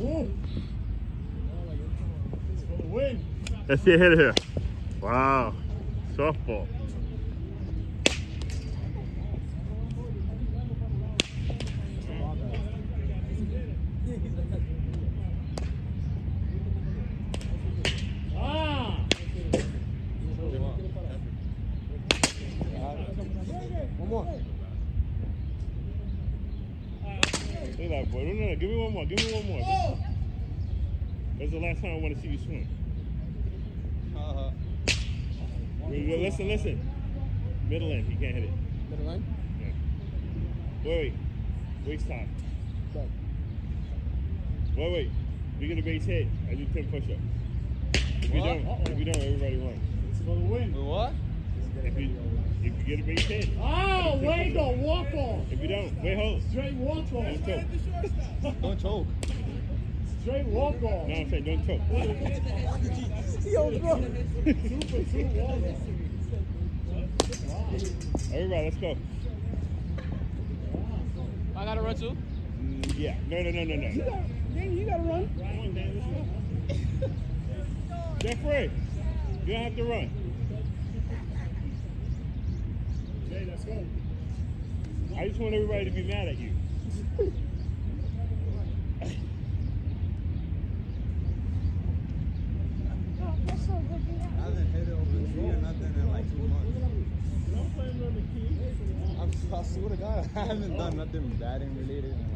Let's see a hitter here. Wow. Softball. One more. Say that, boy. No, give me one more. Give me one more. That's the last time I want to see you swing. Listen. Middle end. He can't hit it. Middle line? Yeah. Wait. Waste time. Go. Wait. We get a base hit. I do 10 push-ups. If you don't, everybody runs. It's for the win. What? If you get a base hit. Oh, wait, go walk off. If you don't, wait, hold. Straight walk off. Don't choke. Don't choke. Straight walk off. No, I'm saying don't choke. Yo, bro. Super walk off. Everybody, let's go. I gotta run too? Yeah. No. You gotta run. Come on, Dan, let's go. Jeffrey, you don't have to run. Jay, let's go. I just want everybody to be mad at you. I haven't hit it over 3 or nothing in like 2 months. I swear to God, I haven't done nothing batting related.